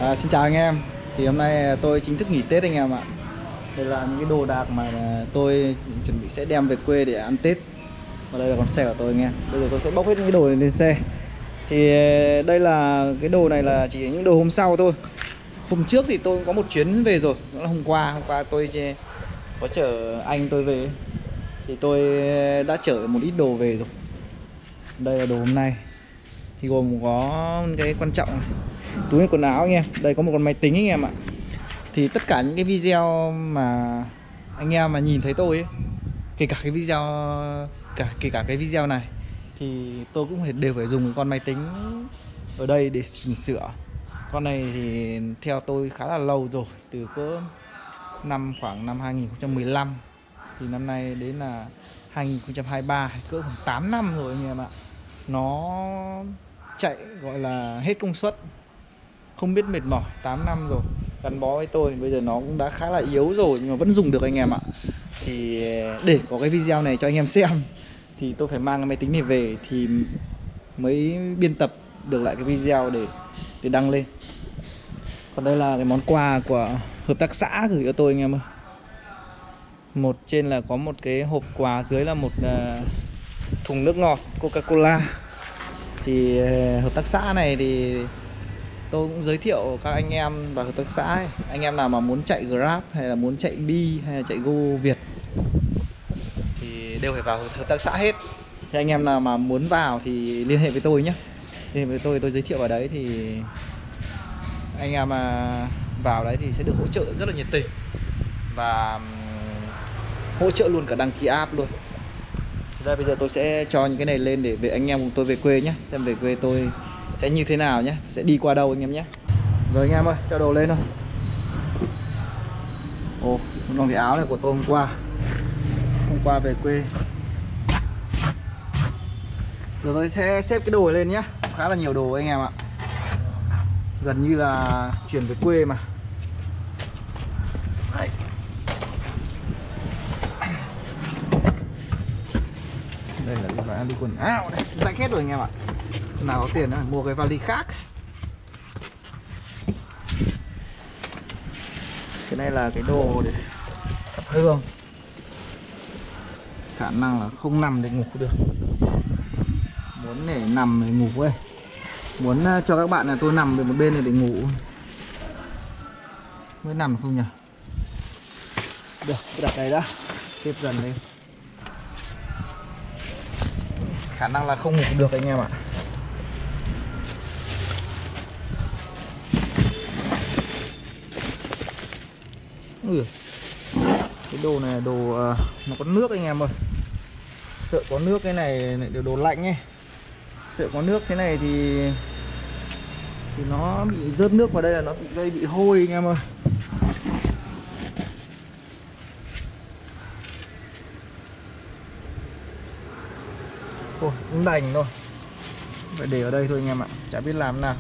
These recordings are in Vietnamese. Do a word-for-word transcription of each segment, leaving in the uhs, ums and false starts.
À, xin chào anh em. Thì hôm nay tôi chính thức nghỉ Tết anh em ạ. Đây là những cái đồ đạc mà tôi chuẩn bị sẽ đem về quê để ăn Tết. Và đây là con xe của tôi anh em. Bây giờ tôi sẽ bóc hết những cái đồ này lên xe. Thì đây là cái đồ này là chỉ những đồ hôm sau thôi. Hôm trước thì tôi cũng có một chuyến về rồi. Đó là hôm qua, hôm qua tôi có chở anh tôi về. Thì tôi đã chở một ít đồ về rồi. Đây là đồ hôm nay. Thì gồm có cái quan trọng này, túi quần áo anh em. Đây có một con máy tính anh em ạ. Thì tất cả những cái video mà anh em mà nhìn thấy tôi ấy, kể cả cái video cả kể cả cái video này thì tôi cũng phải đều phải dùng cái con máy tính ở đây để chỉnh sửa. Con này thì theo tôi khá là lâu rồi, từ cỡ năm khoảng năm hai nghìn không trăm mười lăm thì năm nay đến là hai nghìn không trăm hai mươi ba, cỡ khoảng tám năm rồi anh em ạ. Nó chạy gọi là hết công suất, không biết mệt mỏi, tám năm rồi gắn bó với tôi. Bây giờ nó cũng đã khá là yếu rồi nhưng mà vẫn dùng được anh em ạ. Thì để có cái video này cho anh em xem thì tôi phải mang cái máy tính này về thì mới biên tập được lại cái video để để đăng lên. Còn đây là cái món quà của hợp tác xã gửi cho tôi anh em ơi. Một trên là có một cái hộp quà, dưới là một uh, thùng nước ngọt Coca-Cola. Thì uh, hợp tác xã này thì tôi cũng giới thiệu các anh em và hợp tác xã ấy. Anh em nào mà muốn chạy Grab hay là muốn chạy Bi hay là chạy Go Việt thì đều phải vào hợp tác xã hết. Thì anh em nào mà muốn vào thì liên hệ với tôi nhé. Liên hệ với tôi, tôi giới thiệu vào đấy thì anh em mà vào đấy thì sẽ được hỗ trợ rất là nhiệt tình. Và hỗ trợ luôn cả đăng ký app luôn. Thực ra bây giờ tôi sẽ cho những cái này lên để về anh em cùng tôi về quê nhé. Xem về quê tôi sẽ như thế nào nhé, sẽ đi qua đâu anh em nhé. Rồi anh em ơi, cho đồ lên thôi. Ồ, còn cái áo này của tôi hôm qua Hôm qua về quê. Rồi tôi sẽ xếp cái đồ này lên nhé. Khá là nhiều đồ anh em ạ. Gần như là chuyển về quê mà. Đấy. Đây là cái vali quần áo này, rách hết rồi anh em ạ. Nào có tiền nữa, mua cái vali khác. Cái này là cái đồ để thắp hương. Khả năng là không nằm để ngủ được. Muốn để nằm để ngủ ấy. Muốn cho các bạn là tôi nằm về một bên này để ngủ. Mới nằm không nhỉ? Được, tôi đặt đây đã. Xếp dần lên. Khả năng là không ngủ được anh em ạ. Ừ. Cái đồ này là đồ uh, nó có nước anh em ơi. Sợ có nước cái này đều đồ lạnh ấy. Sợ có nước thế này thì thì nó bị rớt nước vào đây là nó bị gây bị hôi anh em ơi. Thôi cũng đành thôi, phải để ở đây thôi anh em ạ, chả biết làm nào.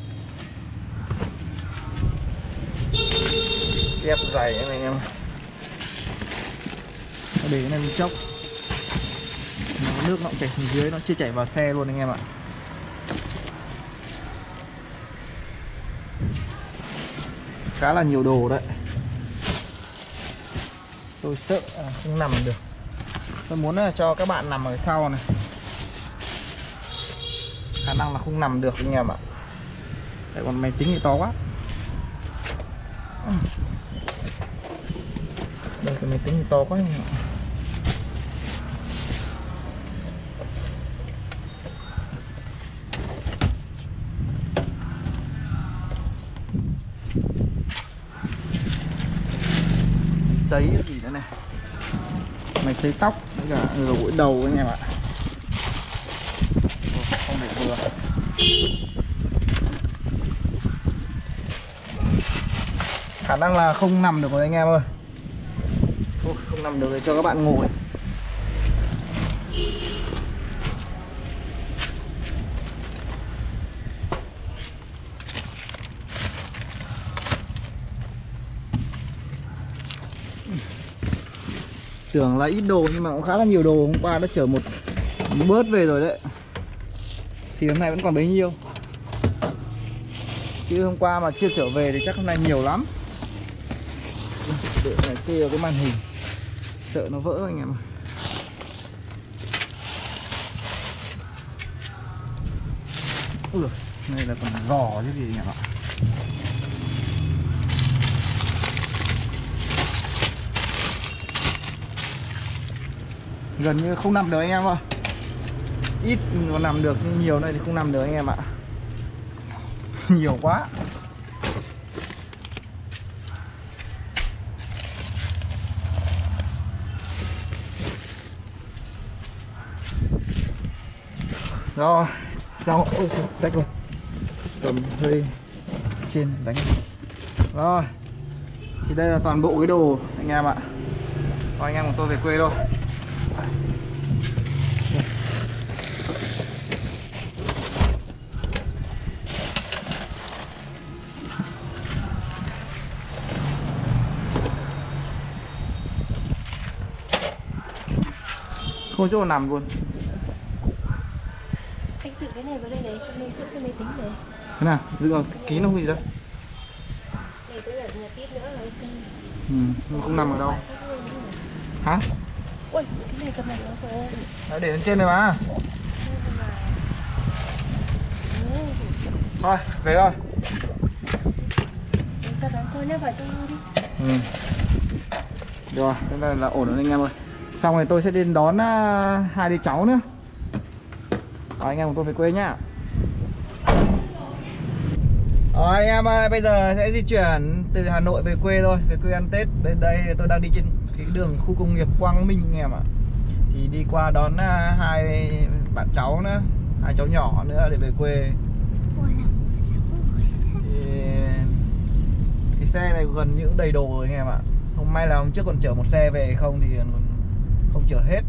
Ép dày này anh em, để cái này mình chốc nó nước nó chảy xuống dưới, nó chưa chảy vào xe luôn anh em ạ. Khá là nhiều đồ đấy. Tôi sợ không nằm được. Tôi muốn là cho các bạn nằm ở sau này. Khả năng là không nằm được anh em ạ. Tại còn máy tính thì to quá. Đây cái máy tính thì to quá anh em ạ. Sấy cái gì nữa này. Máy sấy tóc với cả rửa gội đầu anh em ạ. Không để vừa. Khả năng là không nằm được rồi anh em ơi. Thôi, không nằm được để cho các bạn ngồi. Tưởng là ít đồ nhưng mà cũng khá là nhiều đồ. Hôm qua đã chở một bớt về rồi đấy. Thì hôm nay vẫn còn bấy nhiêu. Chứ hôm qua mà chưa trở về thì chắc hôm nay nhiều lắm. Để này kê vào cái màn hình, sợ nó vỡ anh em ạ. Ui, này là còn giò chứ gì anh em ạ. Gần như không nằm được anh em ơi. Ít còn nằm được nhưng nhiều này thì không nằm được anh em ạ. Nhiều quá. Rồi, xong, ôi rách rồi. Cầm hơi trên đánh. Rồi. Thì đây là toàn bộ cái đồ anh em ạ. Rồi anh em của tôi về quê thôi. Không chỗ nằm luôn. Anh dựng cái này vào đây này, cho nên dựng cái máy tính này. Thế nào? Dựng vào ký nó không gì đâu. Này tôi ở nhà tít nữa là ok. Ừ, nó không nằm ở đâu. Hả? Ui, cái này cầm này nó phải. Đấy, để lên trên này mà. Thôi, về thôi. Cho đón thôi nhé, vào trong đi. Ừ. Rồi, thế là, là ổn rồi anh em ơi. Xong rồi tôi sẽ đến đón uh, hai đứa cháu nữa. Rồi anh em của tôi về quê nhá. Rồi anh em ơi, bây giờ sẽ di chuyển từ Hà Nội về quê thôi, về quê ăn Tết. Bên đây tôi đang đi trên cái đường khu công nghiệp Quang Minh anh em ạ. Thì đi qua đón uh, hai bạn cháu nữa, hai cháu nhỏ nữa để về quê. Thì cái xe này gần như cũng đầy đồ rồi anh em ạ. Hôm may là hôm trước còn chở một xe về không thì còn không chở hết.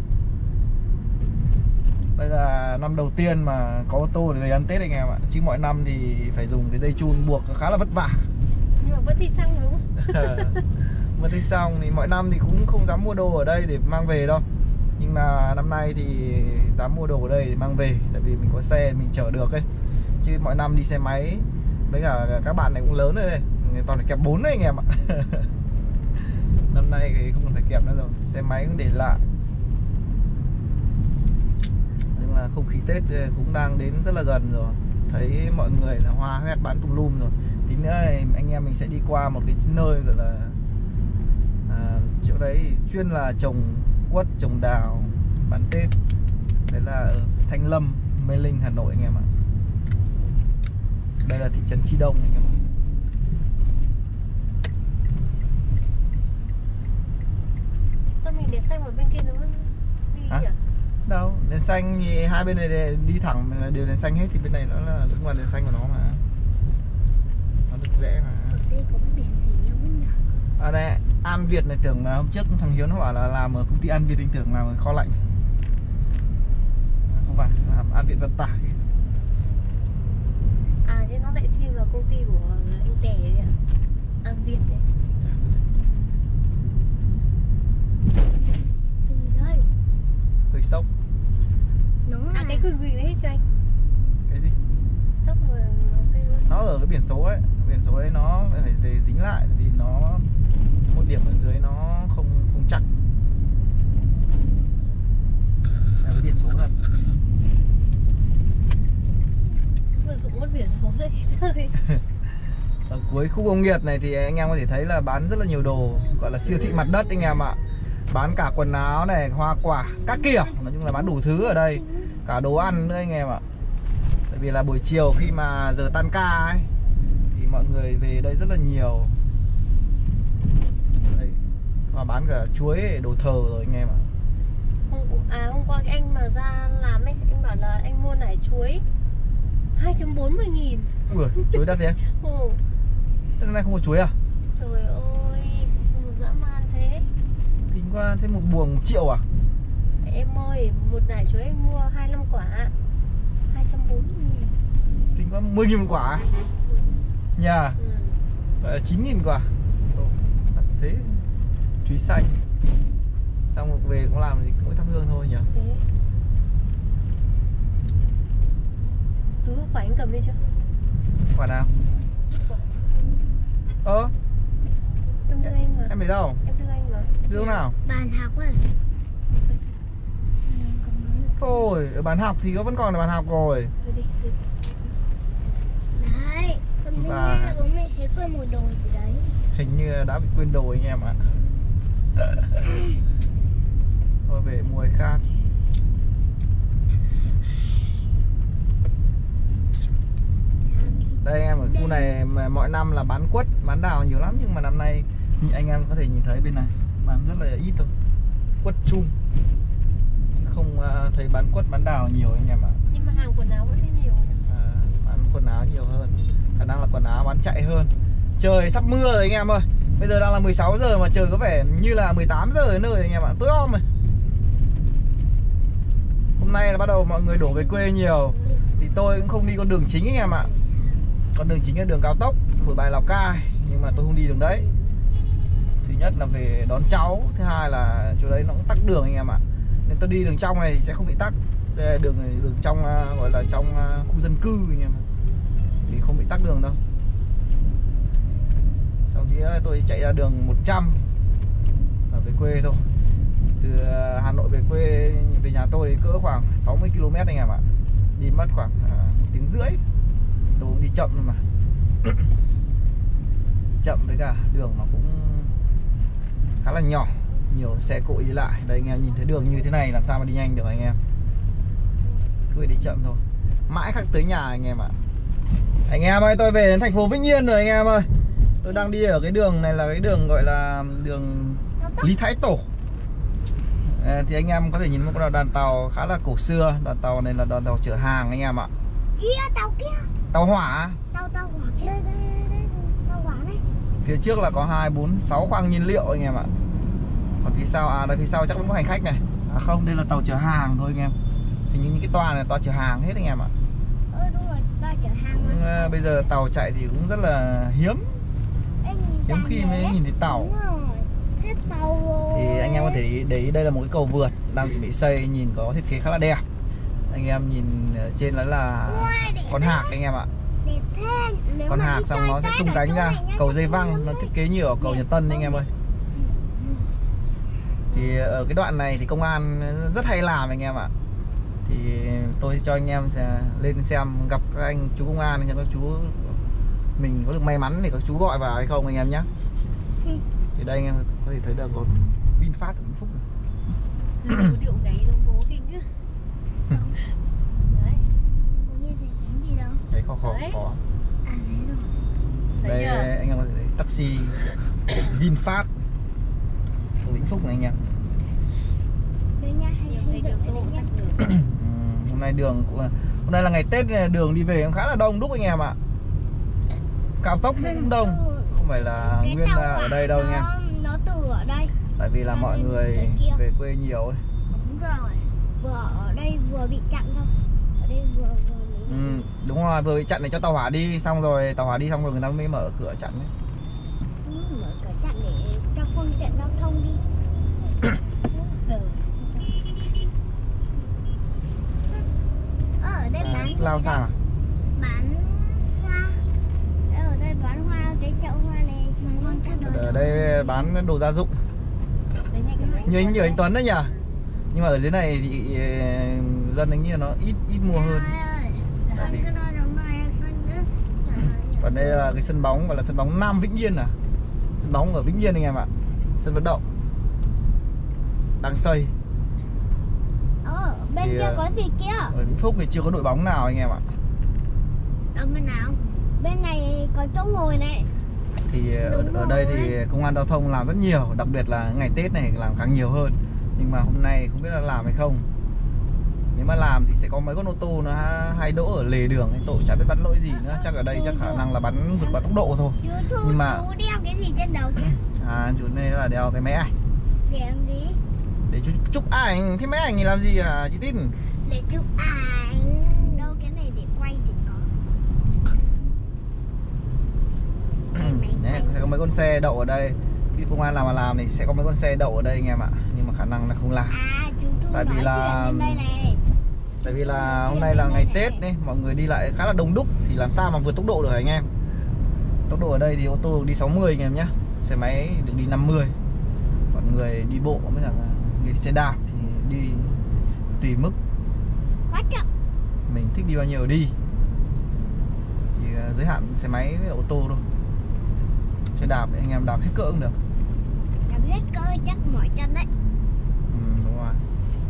Đây là năm đầu tiên mà có ô tô để về ăn Tết anh em ạ. Chứ mọi năm thì phải dùng cái dây chun buộc khá là vất vả. Nhưng mà vẫn đi xăng đúng không? Vẫn đi xong thì mọi năm thì cũng không dám mua đồ ở đây để mang về đâu. Nhưng mà năm nay thì dám mua đồ ở đây để mang về. Tại vì mình có xe mình chở được ấy. Chứ mọi năm đi xe máy với cả các bạn này cũng lớn rồi đây. Toàn phải kẹp bốn đấy anh em ạ. Năm nay thì không cần phải kẹp nữa rồi. Xe máy cũng để lại. Nhưng mà không khí Tết cũng đang đến rất là gần rồi. Thấy mọi người là hoa hoét bán tùm lum rồi. Tí nữa anh em mình sẽ đi qua một cái nơi gọi là à, chỗ đấy chuyên là trồng quất, trồng đào bán Tết. Đấy là ở Thanh Lâm, Mê Linh, Hà Nội anh em ạ. Đây là thị trấn Chi Đông anh em ạ. Sao mình để xanh ở bên kia nó đi Hả? nhỉ? Đâu, đèn xanh thì hai bên này đi thẳng đều đèn xanh hết. Thì bên này nó là đúng là đèn xanh của nó mà. Nó được rẽ mà. Ở đây có biển gì không nhỉ? À đây, An Việt này, tưởng là hôm trước thằng Hiếu nó bảo là làm ở công ty An Việt, anh tưởng làm ở kho lạnh. Không phải, làm An Việt vận tải. À thế nó lại xin vào công ty của anh Tè đấy ạ. An Việt đấy. Đây. Hơi sốc. Nó à cái quỳ quỳ đấy cho anh. Cái gì? Sốc mà nó cây luôn. Nó ở cái biển số ấy, biển số đấy nó phải về dính lại vì nó một điểm ở dưới nó không không chắc. Là cái biển số thật. Vừa dụng mất biển số đây thôi. Ở cuối khu công nghiệp này thì anh em có thể thấy là bán rất là nhiều đồ, gọi là siêu thị mặt đất anh em ạ. Bán cả quần áo này, hoa quả, các kiểu, nói chung là bán đủ thứ ở đây. Cả đồ ăn nữa anh em ạ. Tại vì là buổi chiều khi mà giờ tan ca ấy thì mọi người về đây rất là nhiều. Đây. Và bán cả chuối, đồ thờ rồi anh em ạ. Hôm, à hôm qua cái anh mà ra làm ấy, anh bảo là anh mua nải chuối hai trăm bốn mươi nghìn. Ui, chuối đắt thế? Ồ. Thế hôm nay không có chuối à? Trời ơi, một dã man thế. Tính qua thêm một buồng một triệu à? Em ơi, một nải chuối anh mua hai mươi lăm quả hai trăm bốn mươi nghìn. Tính qua mười nghìn một quả à? Nhà Ừ. Vậy là chín nghìn quả. Ồ, đắt thế. Chuối xanh. Xong rồi về cũng làm gì cũng thắp hương thôi nhỉ? Thế. Túi hoa quả anh cầm đi chưa? Quả nào? Ơ Em đưa anh mà. em để đâu? Em đưa anh mà. Đưa lúc nào? Bàn học ơi. Thôi ở bàn học thì có vẫn còn là bàn học rồi. Đưa đi, đưa. Đấy, còn mình Và- nghĩ là bố mẹ sẽ quên một đồ gì đấy. Hình như đã bị quên đồ anh em ạ. Thôi về mua cái khác. Đây anh em, ở khu này mà mỗi năm là bán quất, bán đào nhiều lắm, nhưng mà năm nay như anh em có thể nhìn thấy bên này bán rất là ít thôi, quất chum chứ không uh, thấy bán quất bán đào nhiều anh em ạ. Nhưng mà hàng quần áo vẫn đi nhiều nhỉ? À, bán quần áo nhiều hơn, khả năng là quần áo bán chạy hơn. Trời sắp mưa rồi anh em ơi, bây giờ đang là mười sáu giờ mà trời có vẻ như là mười tám giờ ở nơi anh em ạ, tối om rồi. Hôm nay là bắt đầu mọi người đổ về quê nhiều, thì tôi cũng không đi con đường chính anh em ạ. Con đường chính là đường cao tốc Nội Bài Lào Cai, nhưng mà tôi không đi đường đấy. Thứ nhất là về đón cháu, thứ hai là chỗ đấy nó cũng tắc đường anh em ạ. Nên tôi đi đường trong này thì sẽ không bị tắc. Đây là đường đường trong gọi là trong khu dân cư anh em ạ, thì không bị tắc đường đâu. Xong thì tôi chạy ra đường một trăm và về quê thôi. Từ Hà Nội về quê, về nhà tôi thì cỡ khoảng sáu mươi ki lô mét anh em ạ. Đi mất khoảng một tiếng rưỡi. Tôi cũng đi chậm thôi mà. Chậm với cả đường nó cũng khá là nhỏ, nhiều xe cộ đi lại. Đây anh em nhìn thấy đường như thế này làm sao mà đi nhanh được anh em. Cứ đi chậm thôi, mãi khắc tới nhà anh em ạ. Anh em ơi, tôi về đến thành phố Vĩnh Yên rồi anh em ơi. Tôi đang đi ở cái đường này là cái đường gọi là đường Lý Thái Tổ. À, thì anh em có thể nhìn một con đoàn tàu khá là cổ xưa. Đoàn tàu này là đoàn tàu chở hàng anh em ạ. Kia, tàu kia. Tàu hỏa. Tàu tàu hỏa kia. Đây, đây, đây, tàu hỏa này. Phía trước là có hai, bốn, sáu khoang nhiên liệu anh em ạ. Còn phía sau, à đây phía sau chắc cũng có hành khách này. À không, đây là tàu chở hàng thôi anh em. Hình như những cái toa này toa chở hàng hết anh em ạ. Ừ đúng rồi, tàu chở hàng mà. À, bây giờ tàu chạy thì cũng rất là hiếm. Ê, nhìn Hiếm ra khi đấy. mới nhìn thấy tàu. Đúng rồi. Hết tàu rồi. Thì anh em có thể để ý đây là một cái cầu vượt đang chuẩn bị xây, nhìn có thiết kế khá là đẹp. Anh em nhìn trên đó là Ui, con hạc anh em ạ. đẹp thế. Nếu Con mà hạc đi xong chơi nó sẽ Tết tung ở cánh chỗ ra. này nhá, Cầu dây thì văng vui nó lắm. thiết kế nhiều ở cầu Nhật Tân anh em ơi. Thì ở cái đoạn này thì công an rất hay làm anh em ạ. Thì tôi cho anh em sẽ lên xem gặp các anh chú công an, xem các chú mình có được may mắn để các chú gọi vào hay không anh em nhé. Ừ. Thì đây anh em có thể thấy được có VinFast ở Vĩnh Phúc này. Cứ điệu gáy giống bố kinh á. Đấy. Không biết thấy tính gì đâu. Đấy khó khó Đấy. khó. À thấy rồi. Thấy Đây chưa? anh em có thể thấy taxi VinFast ở Vĩnh Phúc này anh em. Đây nha, hay Nhiều xây ngày dựng đường ở tô đây nha. tắc đường. Ừ, hôm nay đường cũng hôm nay là ngày Tết nên là đường đi về cũng khá là đông đúc anh em ạ. Cao tốc cũng đông, không phải là Cái nguyên tàu là ở hỏa đây đâu nó, nha. nó từ ở đây. Tại vì là Nó mọi lên người tới kia. về quê nhiều ấy. Đúng rồi. Vừa ở đây vừa bị chặn xong. Ở đây vừa vừa mới bị. Ừ, đúng rồi, vừa bị chặn để cho tàu hỏa đi, xong rồi tàu hỏa đi xong rồi người ta mới mở cửa chặn ấy. Ừ, mở cửa chặn để cho phương tiện giao thông đi. Giờ Ờ, ở đây À, bán lao gì sang đây? à? Bán hoa. Ờ, ở đây bán hoa, cái chậu hoa này ngon cả đời. Ở đây bán đồ gia dụng. đấy nhanh cái Như anh như anh Tuấn đấy nhỉ. Nhưng mà ở dưới này thì ờ, dân anh nghĩ là nó ít ít mua hơn. Trời ơi, Tại con vì- cứ nói giống này, con cứ- Trời ơi. Còn đây là cái sân bóng gọi là sân bóng Nam Vĩnh Yên à. Sân bóng ở Vĩnh Yên anh em ạ. Sân vận động đang xây. Ờ, bên Thì, kia ờ, có gì kia? Ở Vĩnh Phúc thì chưa có đội bóng nào anh em ạ. Ở bên nào? Bên này có chỗ ngồi này. Thì ở, Đúng ở đây rồi. thì công an giao thông làm rất nhiều, đặc biệt là ngày Tết này làm càng nhiều hơn. Nhưng mà hôm nay không biết là làm hay không. Nếu mà làm thì sẽ có mấy con ô tô nó hay đỗ ở lề đường, tội chả biết bắn lỗi gì nữa. Chắc ở đây chắc khả năng là bắn vượt quá tốc độ thôi. Chú Thu, Nhưng mà- chú đeo cái gì trên đầu kìa? À chú này là đeo cái máy ảnh Để làm gì? để chú chụp ảnh. Thế máy ảnh thì làm gì à chị Tin? Để chụp ảnh. Đâu cái này để quay thì có. Đây, máy Đấy, quay. sẽ có mấy con xe đậu ở đây. Khi công an làm mà làm thì sẽ có mấy con xe đậu ở đây anh em ạ. Nhưng mà khả năng là không làm. À, chú Thu Tại vì nói là- chuyện lên đây này. Tại vì là hôm nay là ngày Tết đấy, mọi người đi lại khá là đông đúc thì làm sao mà vượt tốc độ được anh em. tốc độ ở đây thì ô tô được đi sáu mươi anh em nhé, xe máy được đi năm mươi, còn người đi bộ mới là người xe đạp thì đi tùy mức, Quá chậm. mình thích đi bao nhiêu đi, chỉ giới hạn xe máy với ô tô thôi. Xe đạp thì anh em đạp hết cỡ cũng được. Đạp hết cỡ chắc mỏi chân đấy. Ừ, đúng rồi.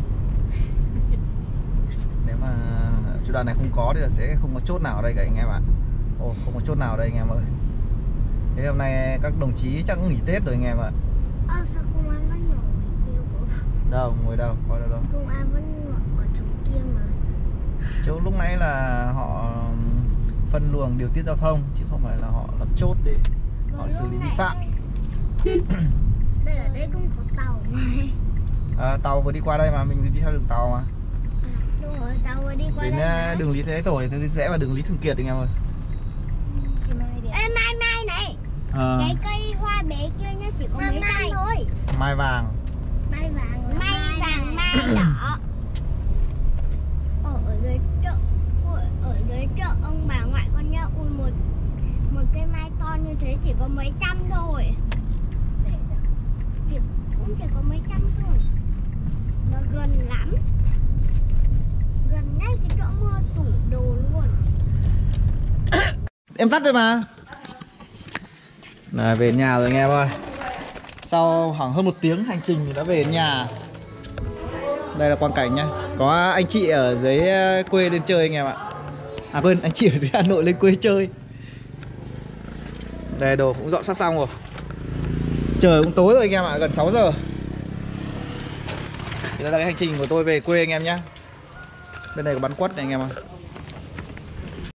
Nếu mà chỗ đoạn này không có thì là sẽ không có chốt nào ở đây cả anh em ạ. Ồ, không có chốt nào ở đây anh em ơi. Thế hôm nay các đồng chí chắc cũng nghỉ Tết rồi anh em ạ. Ơ sao công an vẫn ngồi ngoài kia bố? Đâu, ngồi đâu, coi đâu đâu. Công an vẫn ngồi ở chỗ kia mà. Chỗ lúc nãy là họ phân luồng điều tiết giao thông chứ không phải là họ lập chốt để họ xử lý vi phạm. Đây ở đây cũng có tàu mà. À, tàu vừa đi qua đây mà, mình đi theo đường tàu mà. À, đúng rồi, tàu vừa đi qua Đến đây mà. đường Lý Thế Tổ thì sẽ vào đường Lý Thường Kiệt anh em ơi. Cái mai đẹp. Ê, mai mai này. À, Cái cây hoa bé kia nhá, chỉ có mấy trăm thôi. mai vàng. Mai vàng, mai vàng, mai đỏ. Ở, ở dưới chợ, ở, ở dưới chợ ông bà ngoại con nhá, ui một một cây mai to như thế chỉ có mấy trăm thôi. Để nhỉ? Chỉ, cũng chỉ có mấy trăm thôi. Nó gần lắm. Gần ngay cái chỗ mua tủ đồ luôn. Em tắt rồi mà. Này, về nhà rồi anh em ơi. Sau khoảng hơn một tiếng hành trình thì đã về đến nhà. Đây là quang cảnh nhá. Có anh chị ở dưới quê lên chơi anh em ạ. À quên, anh chị ở dưới Hà Nội lên quê chơi. Đây, đồ cũng dọn sắp xong rồi. Trời cũng tối rồi anh em ạ, gần sáu giờ. Thì đây là cái hành trình của tôi về quê anh em nhá. Bên này có bắn quất này anh em ạ.